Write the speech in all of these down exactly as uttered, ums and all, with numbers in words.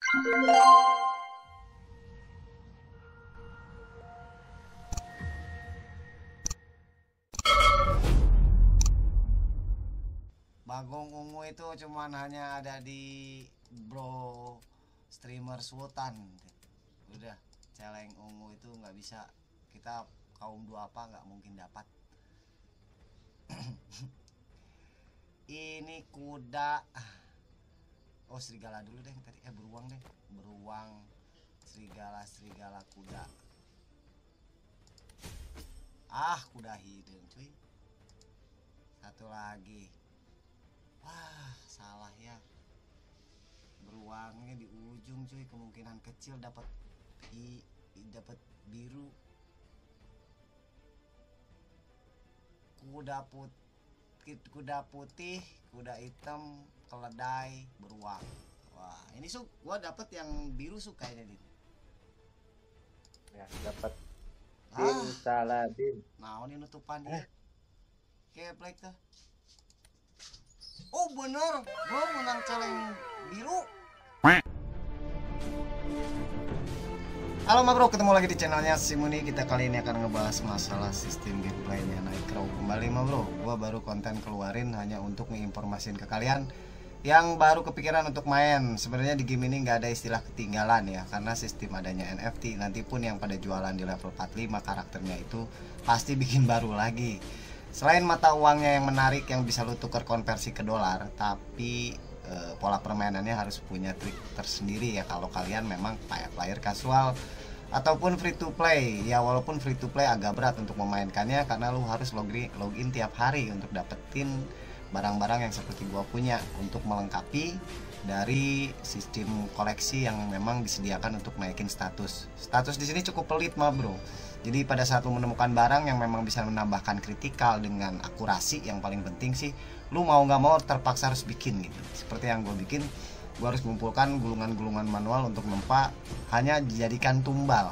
Bagong ungu itu cuman hanya ada di bro streamer Sultan. Udah, celeng ungu itu nggak bisa, kita kaum dua apa nggak mungkin dapat. Ini kuda. Oh, serigala dulu deh tadi. Eh, beruang deh. Beruang, serigala, serigala, kuda. Ah, kuda hidung cuy. Satu lagi. Wah, salah ya. Beruangnya di ujung cuy, kemungkinan kecil dapat i dapat biru. Kuda putih, kuda putih, kuda hitam, keledai, beruang. Wah, ini su gua dapat yang biru suka ini. Ya, dapat Ah, Bin Saladin. nah ini nutupan dia. Kayak play tuh. Oh bener, bro menang celeng biru. Halo ma bro, ketemu lagi di channelnya Simuni. Kita kali ini akan ngebahas masalah sistem gameplaynya Nightcrow. Kembali ma bro, gua baru konten keluarin hanya untuk menginformasiin ke kalian yang baru kepikiran untuk main. Sebenarnya di game ini nggak ada istilah ketinggalan ya, karena sistem adanya N F T. Nantipun yang pada jualan di level empat puluh lima karakternya itu pasti bikin baru lagi. Selain mata uangnya yang menarik yang bisa lu tuker konversi ke dolar, tapi e, pola permainannya harus punya trik tersendiri ya kalau kalian memang player casual ataupun free to play. Ya walaupun free to play agak berat untuk memainkannya karena lu harus login, login tiap hari untuk dapetin barang-barang yang seperti gua punya untuk melengkapi dari sistem koleksi yang memang disediakan untuk naikin status. Status di sini cukup pelit mah bro. Jadi pada saat lu menemukan barang yang memang bisa menambahkan kritikal dengan akurasi, yang paling penting sih lu mau nggak mau terpaksa harus bikin gitu. Seperti yang gue bikin, gue harus mengumpulkan gulungan-gulungan manual untuk nempa hanya dijadikan tumbal.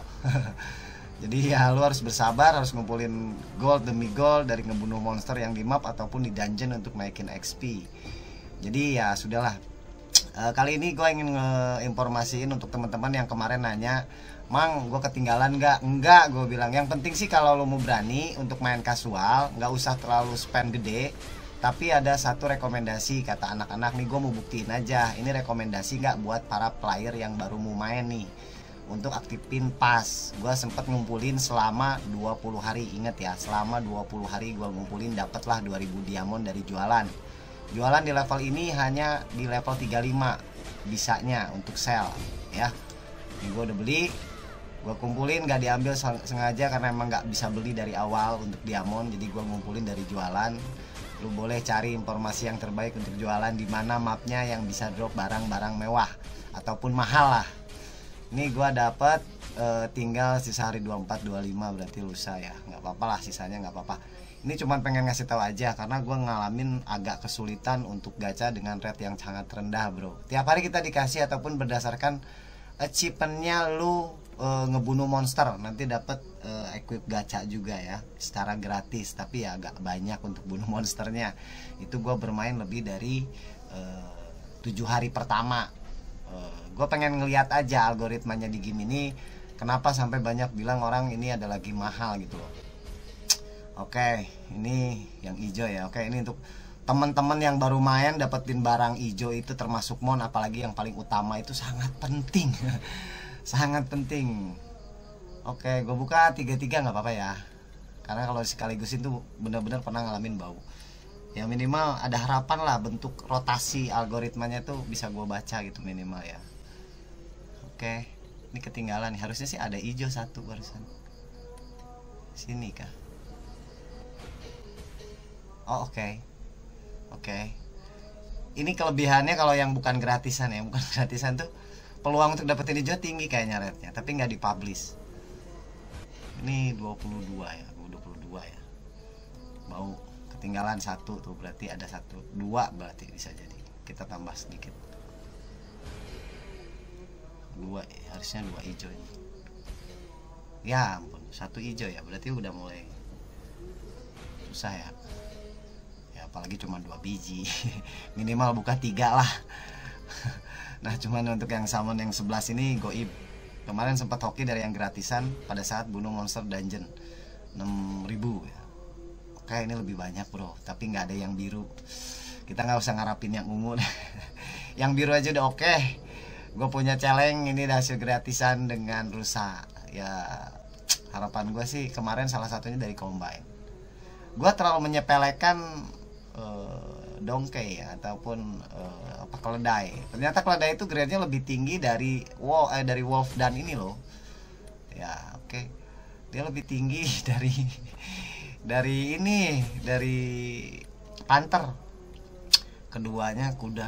Jadi ya lu harus bersabar, harus ngumpulin gold demi gold dari ngebunuh monster yang di map ataupun di dungeon untuk naikin X P. Jadi ya sudahlah. E, kali ini gue ingin ngeinformasiin untuk teman-teman yang kemarin nanya, Mang, gue ketinggalan nggak? Enggak, gue bilang. Yang penting sih kalau lo mau berani untuk main casual, nggak usah terlalu spend gede. Tapi ada satu rekomendasi, kata anak-anak nih, gue mau buktiin aja. Ini rekomendasi nggak buat para player yang baru mau main nih. Untuk aktifin pas, gue sempet ngumpulin selama dua puluh hari. Ingat ya, selama dua puluh hari gue ngumpulin, dapatlah dua ribu diamond dari jualan. Jualan di level ini hanya di level tiga puluh lima bisanya untuk sell ya. Ini gue udah beli, gue kumpulin, gak diambil sengaja karena emang gak bisa beli dari awal untuk diamond. Jadi gue ngumpulin dari jualan. Lu boleh cari informasi yang terbaik untuk jualan, di mana mapnya yang bisa drop barang-barang mewah ataupun mahal lah. Ini gue dapet e, tinggal sisa hari dua puluh empat dua puluh lima, berarti lusa ya. Nggak apa-apa lah, sisanya nggak apa-apa. Ini cuman pengen ngasih tahu aja karena gue ngalamin agak kesulitan untuk gacha dengan rate yang sangat rendah bro. Tiap hari kita dikasih ataupun berdasarkan achievementnya lu e, ngebunuh monster, nanti dapat e, equip gacha juga ya secara gratis, tapi ya agak banyak untuk bunuh monsternya. Itu gue bermain lebih dari e, tujuh hari pertama. e, gue pengen ngeliat aja algoritmanya di game ini kenapa sampai banyak bilang orang ini ada lagi mahal gitu loh. Oke, ini yang hijau ya. Oke, ini untuk teman-teman yang baru main, dapetin barang hijau itu termasuk mon, apalagi yang paling utama itu sangat penting. Sangat penting. Oke, gue buka tiga tiga nggak apa-apa ya, karena kalau sekaligus itu benar-benar pernah ngalamin bau. Ya minimal ada harapan lah, bentuk rotasi algoritmanya tuh bisa gue baca gitu minimal ya. Oke, ini ketinggalan nih. Harusnya sih ada hijau satu barusan. Sini kah? Oh oke. Okay. Oke, okay. Ini kelebihannya kalau yang bukan gratisan ya, bukan gratisan tuh peluang untuk dapetin hijau tinggi kayaknya rate-nya, tapi nggak dipublish. Ini dua puluh dua ya, dua puluh dua ya. Mau ketinggalan satu tuh, berarti ada satu, dua berarti bisa jadi. Kita tambah sedikit. Dua, harusnya dua hijau ini. Ya ampun, satu hijau ya, berarti udah mulai susah ya. Apalagi cuma dua biji. Minimal buka tiga lah. Nah cuman untuk yang summon yang sebelas ini goib. Kemarin sempat hoki dari yang gratisan pada saat bunuh monster dungeon enam ribu ya. Oke ini lebih banyak bro, tapi nggak ada yang biru. Kita nggak usah ngarapin yang ungu. Yang biru aja udah oke. Gue punya challenge ini hasil gratisan dengan rusa. Ya harapan gue sih kemarin salah satunya dari combine. Gue terlalu menyepelekan uh, dongkey ya, ataupun uh, apa keledai. Ternyata keledai itu grade-nya lebih tinggi dari wolf, eh, dari wolf dan ini loh. Ya oke. Okay. Dia lebih tinggi dari dari ini, dari panther. Keduanya kuda.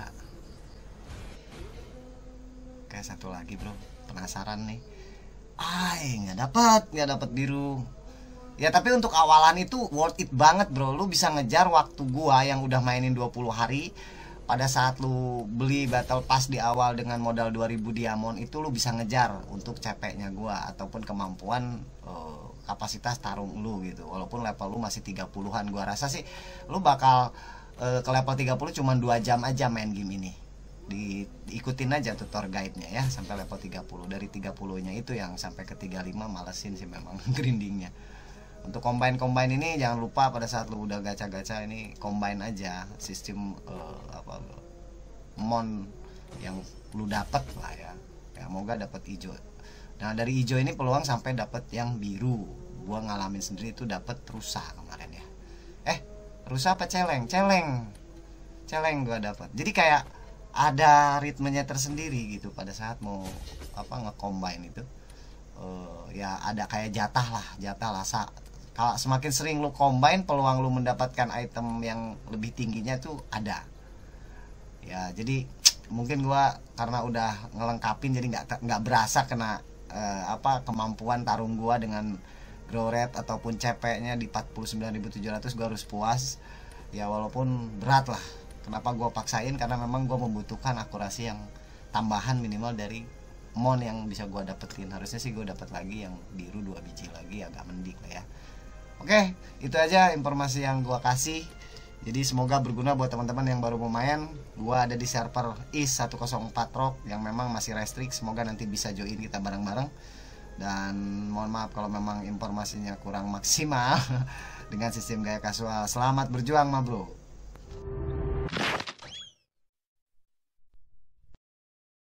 Kayak satu lagi bro, penasaran nih. Ay nggak dapat, nggak dapat biru. Ya tapi untuk awalan itu worth it banget bro. Lu bisa ngejar waktu gua yang udah mainin dua puluh hari. Pada saat lu beli battle pass di awal dengan modal dua ribu diamond, itu lu bisa ngejar untuk C P-nya gua ataupun kemampuan uh, kapasitas tarung lu gitu. Walaupun level lu masih tiga puluhan, gua rasa sih lu bakal uh, ke level tiga puluh cuma dua jam aja main game ini. Diikutin aja tutor guide-nya ya sampai level tiga puluh. Dari tiga puluh-nya itu yang sampai ke tiga puluh lima malesin sih memang grindingnya. Untuk combine-combine ini jangan lupa pada saat lu udah gacha-gacha ini combine aja sistem uh, apa mon yang lu dapat lah ya. Ya moga dapat hijau. Nah, dari hijau ini peluang sampai dapat yang biru. Gua ngalamin sendiri itu dapat rusa kemarin ya. Eh, rusa apa celeng? Celeng. Celeng gua dapat. Jadi kayak ada ritmenya tersendiri gitu pada saat mau apa nge-combine itu. Uh, ya ada kayak jatah lah, jatah lah. Kalau semakin sering lu combine, peluang lu mendapatkan item yang lebih tingginya tuh ada. Ya, jadi mungkin gua karena udah ngelengkapin jadi nggak nggak berasa kena uh, apa kemampuan tarung gua dengan grow rate ataupun C P-nya di empat puluh sembilan ribu tujuh ratus gua harus puas. Ya walaupun berat lah. Kenapa gua paksain? Karena memang gua membutuhkan akurasi yang tambahan minimal dari mon yang bisa gua dapetin. Harusnya sih gua dapat lagi yang biru dua biji lagi, agak mending lah ya. Oke, itu aja informasi yang gua kasih. Jadi semoga berguna buat teman-teman yang baru mau main. Gua ada di server I S seratus empat Rock yang memang masih restrict. Semoga nanti bisa join kita bareng-bareng. Dan mohon maaf kalau memang informasinya kurang maksimal dengan sistem gaya kasual. Selamat berjuang, ma bro.